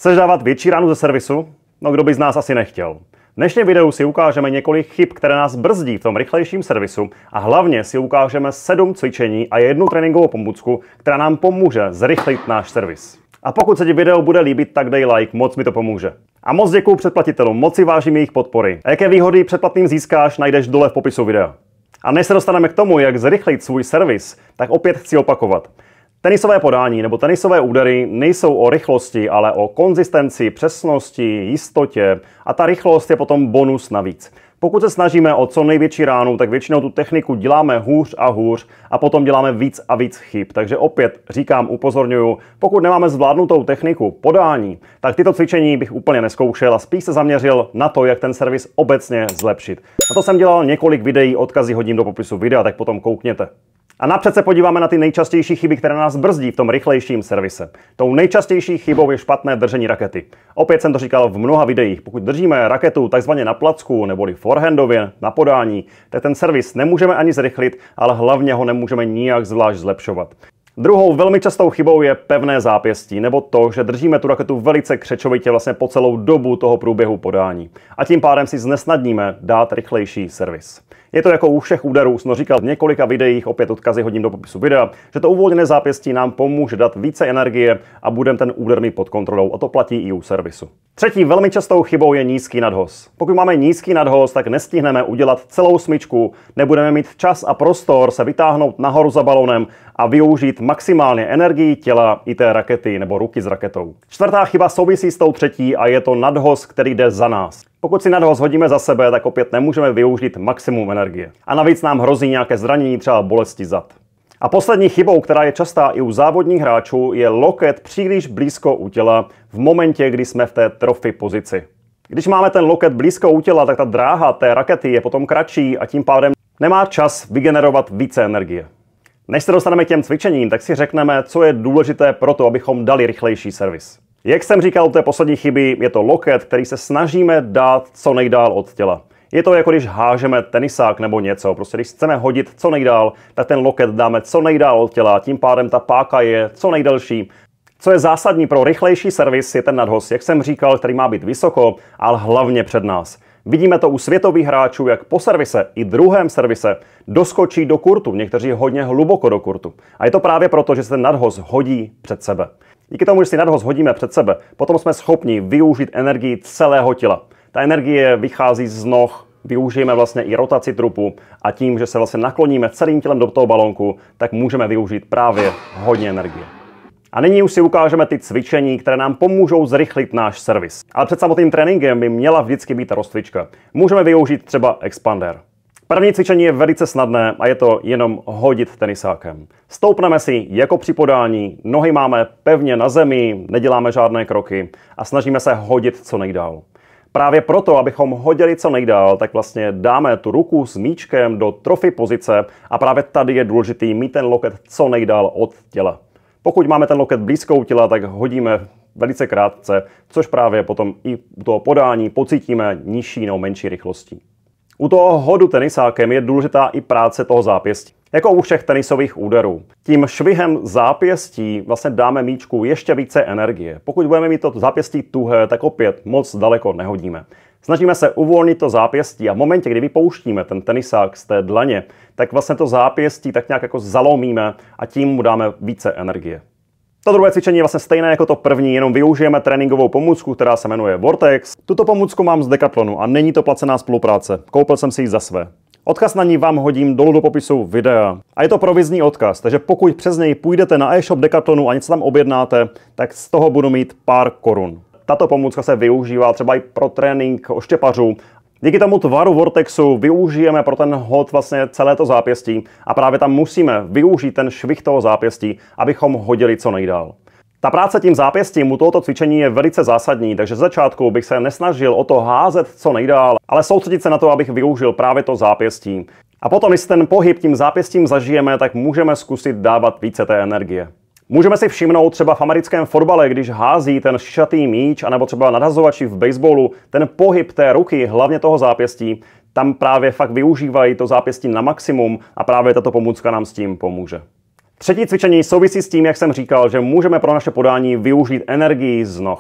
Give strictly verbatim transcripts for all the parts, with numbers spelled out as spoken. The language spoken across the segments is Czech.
Chceš dávat větší ránu ze servisu? No kdo by z nás asi nechtěl. V dnešním videu si ukážeme několik chyb, které nás brzdí v tom rychlejším servisu a hlavně si ukážeme sedm cvičení a jednu tréninkovou pomůcku, která nám pomůže zrychlit náš servis. A pokud se ti video bude líbit, tak dej like, moc mi to pomůže. A moc děkuju předplatitelům, moc si vážím jejich podpory. A jaké výhody předplatným získáš, najdeš dole v popisu videa. A než se dostaneme k tomu, jak zrychlit svůj servis, tak opět chci opakovat. Tenisové podání nebo tenisové údery nejsou o rychlosti, ale o konzistenci, přesnosti, jistotě a ta rychlost je potom bonus navíc. Pokud se snažíme o co největší ránu, tak většinou tu techniku děláme hůř a hůř a potom děláme víc a víc chyb. Takže opět říkám, upozorňuju, pokud nemáme zvládnutou techniku podání, tak tyto cvičení bych úplně neskoušel a spíš se zaměřil na to, jak ten servis obecně zlepšit. Na to jsem dělal několik videí, odkazy hodím do popisu videa, tak potom koukněte. A napřed se podíváme na ty nejčastější chyby, které nás brzdí v tom rychlejším servise. Tou nejčastější chybou je špatné držení rakety. Opět jsem to říkal v mnoha videích. Pokud držíme raketu takzvaně na placku neboli forehandově na podání, tak ten servis nemůžeme ani zrychlit, ale hlavně ho nemůžeme nijak zvlášť zlepšovat. Druhou velmi častou chybou je pevné zápěstí, nebo to, že držíme tu raketu velice křečovitě vlastně po celou dobu toho průběhu podání. A tím pádem si znesnadníme dát rychlejší servis. Je to jako u všech úderů, jsem říkal v několika videích, opět odkazy hodím do popisu videa, že to uvolněné zápěstí nám pomůže dát více energie a budeme ten úder mít pod kontrolou. A to platí i u servisu. Třetí velmi častou chybou je nízký nadhoz. Pokud máme nízký nadhoz, tak nestihneme udělat celou smyčku, nebudeme mít čas a prostor se vytáhnout nahoru za balonem a využít maximálně energii těla i té rakety nebo ruky s raketou. Čtvrtá chyba souvisí s tou třetí a je to nadhoz, který jde za nás. Pokud si nadhoz hodíme za sebe, tak opět nemůžeme využít maximum energie. A navíc nám hrozí nějaké zranění, třeba bolesti zad. A poslední chybou, která je častá i u závodních hráčů, je loket příliš blízko u těla v momentě, kdy jsme v té trophy pozici. Když máme ten loket blízko u těla, tak ta dráha té rakety je potom kratší a tím pádem nemá čas vygenerovat více energie. Než se dostaneme k těm cvičením, tak si řekneme, co je důležité pro to, abychom dali rychlejší servis. Jak jsem říkal u té poslední chyby, je to loket, který se snažíme dát co nejdál od těla. Je to jako když hážeme tenisák nebo něco, prostě když chceme hodit co nejdál, tak ten loket dáme co nejdál od těla, tím pádem ta páka je co nejdelší. Co je zásadní pro rychlejší servis je ten nadhoz, jak jsem říkal, který má být vysoko, ale hlavně před nás. Vidíme to u světových hráčů, jak po servise i druhém servise doskočí do kurtu, někteří hodně hluboko do kurtu. A je to právě proto, že se ten nadhoz hodí před sebe. Díky tomu, že si nadhoz hodíme před sebe, potom jsme schopni využít energii celého těla. Ta energie vychází z noh, využijeme vlastně i rotaci trupu a tím, že se vlastně nakloníme celým tělem do toho balónku, tak můžeme využít právě hodně energie. A nyní už si ukážeme ty cvičení, které nám pomůžou zrychlit náš servis. Ale před samotným tréninkem by měla vždycky být ta rozcvička. Můžeme využít třeba expander. První cvičení je velice snadné a je to jenom hodit tenisákem. Stoupneme si jako při podání, nohy máme pevně na zemi, neděláme žádné kroky a snažíme se hodit co nejdál. Právě proto, abychom hodili co nejdál, tak vlastně dáme tu ruku s míčkem do trophy pozice a právě tady je důležitý mít ten loket co nejdál od těla. Pokud máme ten loket blízko u těla, tak hodíme velice krátce, což právě potom i u toho podání pocítíme nižší nebo menší rychlostí. U toho hodu tenisákem je důležitá i práce toho zápěstí. Jako u všech tenisových úderů. Tím švihem zápěstí vlastně dáme míčku ještě více energie. Pokud budeme mít to zápěstí tuhé, tak opět moc daleko nehodíme. Snažíme se uvolnit to zápěstí a v momentě, kdy vypouštíme ten tenisák z té dlaně, tak vlastně to zápěstí tak nějak jako zalomíme a tím mu dáme více energie. To druhé cvičení je vlastně stejné jako to první, jenom využijeme tréninkovou pomůcku, která se jmenuje Vortex. Tuto pomůcku mám z Decathlonu a není to placená spolupráce. Koupil jsem si ji za své. Odkaz na ní vám hodím dolů do popisu videa. A je to provizní odkaz, takže pokud přes něj půjdete na e-shop Decathlonu a něco tam objednáte, tak z toho budu mít pár korun. Tato pomůcka se využívá třeba i pro trénink oštěpařů. Díky tomu tvaru Vortexu využijeme pro ten hod vlastně celé to zápěstí a právě tam musíme využít ten švih toho zápěstí, abychom hodili co nejdál. Ta práce tím zápěstím u tohoto cvičení je velice zásadní, takže z začátku bych se nesnažil o to házet co nejdál, ale soustředit se na to, abych využil právě to zápěstí. A potom, když ten pohyb tím zápěstím zažijeme, tak můžeme zkusit dávat více té energie. Můžeme si všimnout třeba v americkém fotbale, když hází ten šišatý míč, anebo třeba nadhazovači v baseballu, ten pohyb té ruky, hlavně toho zápěstí, tam právě fakt využívají to zápěstí na maximum a právě tato pomůcka nám s tím pomůže. Třetí cvičení souvisí s tím, jak jsem říkal, že můžeme pro naše podání využít energii z noh.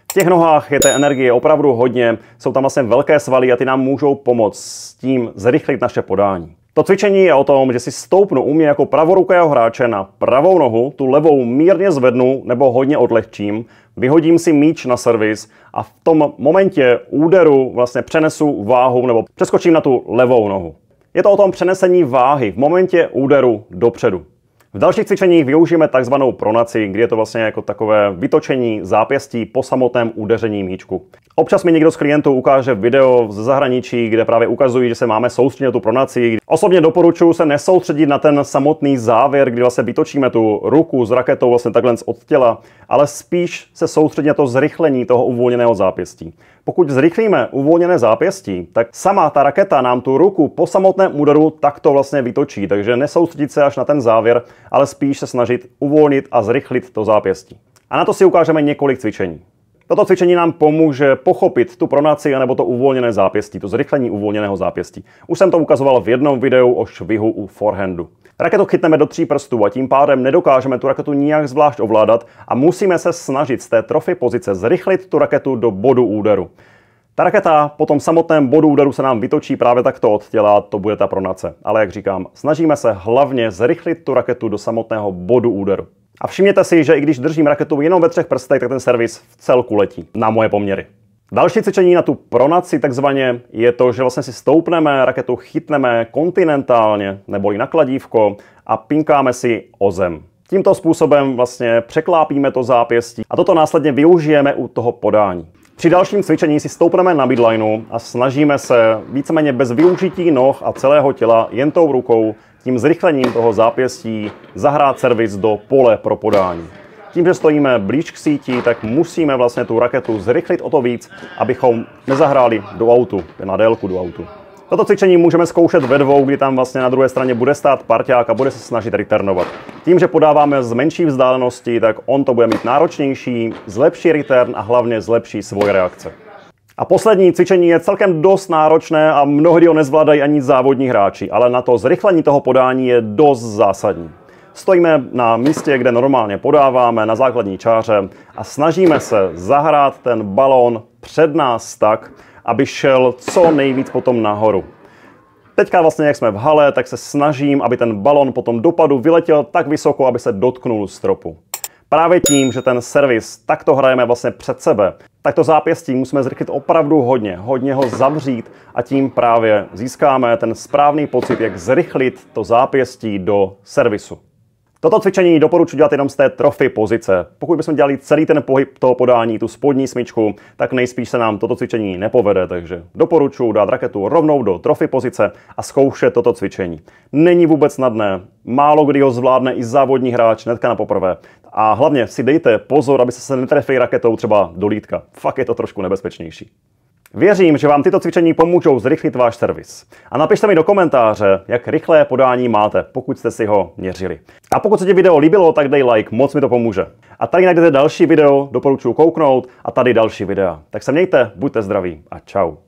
V těch nohách je té energie opravdu hodně, jsou tam vlastně velké svaly a ty nám můžou pomoct s tím zrychlit naše podání. To cvičení je o tom, že si stoupnu u mě jako pravorukého hráče na pravou nohu, tu levou mírně zvednu nebo hodně odlehčím, vyhodím si míč na servis a v tom momentě úderu vlastně přenesu váhu nebo přeskočím na tu levou nohu. Je to o tom přenesení váhy v momentě úderu dopředu. V dalších cvičeních využijeme takzvanou pronaci, kdy je to vlastně jako takové vytočení zápěstí po samotném udeření míčku. Občas mi někdo z klientů ukáže video ze zahraničí, kde právě ukazují, že se máme soustředit na tu pronaci. Osobně doporučuji se nesoustředit na ten samotný závěr, kdy vlastně vytočíme tu ruku s raketou vlastně takhle od těla, ale spíš se soustředit na to zrychlení toho uvolněného zápěstí. Pokud zrychlíme uvolněné zápěstí, tak sama ta raketa nám tu ruku po samotném úderu takto vlastně vytočí, takže nesoustředit se až na ten závěr, ale spíš se snažit uvolnit a zrychlit to zápěstí. A na to si ukážeme několik cvičení. Toto cvičení nám pomůže pochopit tu pronaci anebo to uvolněné zápěstí, to zrychlení uvolněného zápěstí. Už jsem to ukazoval v jednom videu o švihu u forehandu. Raketu chytneme do tří prstů a tím pádem nedokážeme tu raketu nijak zvlášť ovládat a musíme se snažit z té trophy pozice zrychlit tu raketu do bodu úderu. Ta raketa po tom samotném bodu úderu se nám vytočí právě takto od těla, to bude ta pronace. Ale jak říkám, snažíme se hlavně zrychlit tu raketu do samotného bodu úderu. A všimněte si, že i když držím raketu jenom ve třech prstech, tak ten servis v celku letí na moje poměry. Další cvičení na tu pronaci takzvaně je to, že vlastně si stoupneme, raketu chytneme kontinentálně neboli na kladívko a pinkáme si o zem. Tímto způsobem vlastně překlápíme to zápěstí a toto následně využijeme u toho podání. Při dalším cvičení si stoupneme na midlineu a snažíme se víceméně bez využití noh a celého těla jen tou rukou tím zrychlením toho zápěstí zahrát servis do pole pro podání. Tím, že stojíme blíž k síti, tak musíme vlastně tu raketu zrychlit o to víc, abychom nezahráli do autu, na délku do autu. Toto cvičení můžeme zkoušet ve dvou, kdy tam vlastně na druhé straně bude stát parťák a bude se snažit returnovat. Tím, že podáváme z menší vzdálenosti, tak on to bude mít náročnější, zlepší return a hlavně zlepší svoje reakce. A poslední cvičení je celkem dost náročné a mnohdy ho nezvládají ani závodní hráči, ale na to zrychlení toho podání je dost zásadní. Stojíme na místě, kde normálně podáváme, na základní čáře a snažíme se zahrát ten balón před nás tak, aby šel co nejvíc potom nahoru. Teďka vlastně, jak jsme v hale, tak se snažím, aby ten balón po tom dopadu vyletěl tak vysoko, aby se dotknul stropu. Právě tím, že ten servis takto hrajeme vlastně před sebe, tak to zápěstí musíme zrychlit opravdu hodně, hodně ho zavřít a tím právě získáme ten správný pocit, jak zrychlit to zápěstí do servisu. Toto cvičení doporučuji dělat jenom z té trophy pozice. Pokud bychom dělali celý ten pohyb toho podání, tu spodní smyčku, tak nejspíš se nám toto cvičení nepovede, takže doporučuji dát raketu rovnou do trophy pozice a zkoušet toto cvičení. Není vůbec snadné, málo kdy ho zvládne i závodní hráč hnedka na poprvé. A hlavně si dejte pozor, aby se netrefili raketou třeba do lítka. Fakt je to trošku nebezpečnější. Věřím, že vám tyto cvičení pomůžou zrychlit váš servis. A napište mi do komentáře, jak rychlé podání máte, pokud jste si ho měřili. A pokud se ti video líbilo, tak dej like, moc mi to pomůže. A tady najdete další video, doporučuji kouknout a tady další videa. Tak se mějte, buďte zdraví a čau.